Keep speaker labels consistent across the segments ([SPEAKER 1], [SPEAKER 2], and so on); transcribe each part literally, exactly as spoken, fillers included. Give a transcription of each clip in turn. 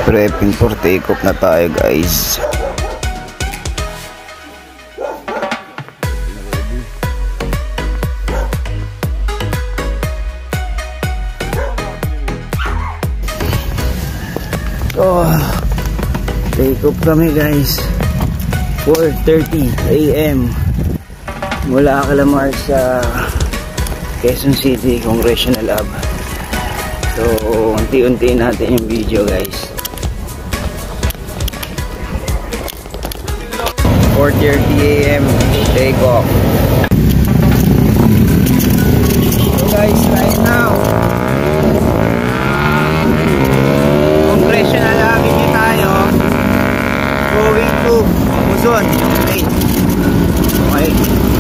[SPEAKER 1] Prepping for take off na tayo guys. Oh, take off kami guys. four thirty A M mula Calamar sa Quezon City Congressional Hub. So unti-unti natin yung video guys. four thirty A M take off. So guys, right now Congressional Avenue tayo, going to Luzon. Okay. Okay.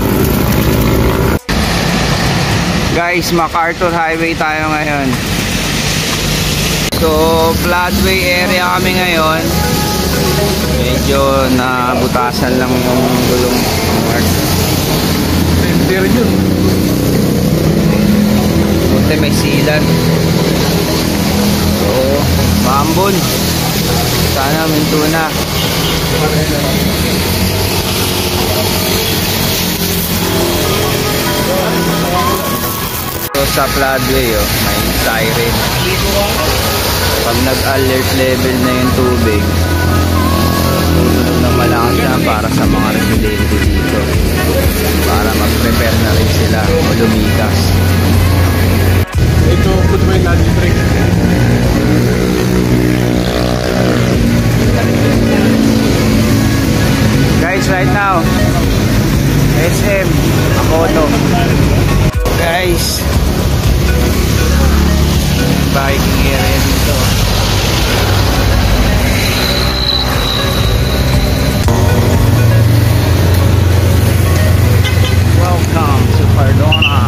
[SPEAKER 1] Guys, MacArthur Highway tayo ngayon. So, floodway area kami ngayon. Medyo nabutasan lang yung gulong mark. Center yun. Buti may silan. So, Mambon. Sana minto na. So, sa floodway, oh, may siren. Pag nag-alert level na yung tubig, tutunog na malakas na para sa mga residente dito. Para mag-prepare na rin sila o lumikas. Ito, put mo yung lagi break. Guys, right now S M Akoto. Guys, biking area dito. Welcome to Cardona.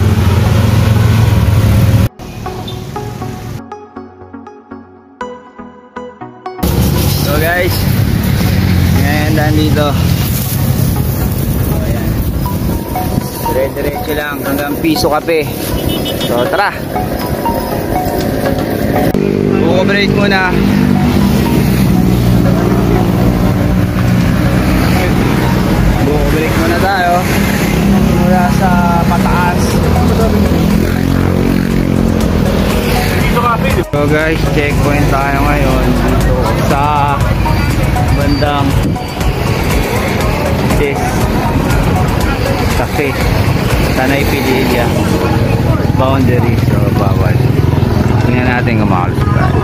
[SPEAKER 1] So guys, ngayon nandito. So ayan, dire-diretso lang hanggang Piso Cafe. So tara, buko-break muna. Buko-break muna tayo mula sa pataas. So guys, checkpoint tayo ngayon dito sa bandang Des Cafe, Tanay Pililla boundary. So bawal. Tingnan natin kung makalusot tayo.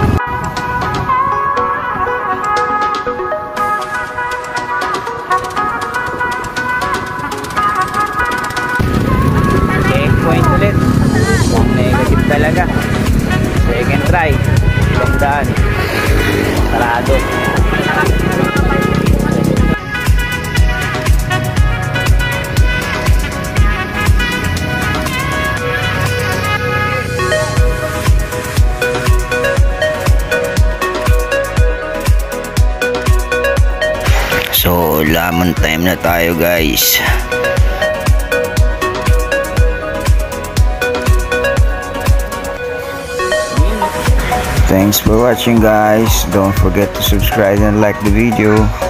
[SPEAKER 1] Checkpoint ulit. Negative talaga. Second try, ibang daan, sarado. So lamon time na tayo guys. Thanks for watching guys. Don't forget to subscribe and like the video.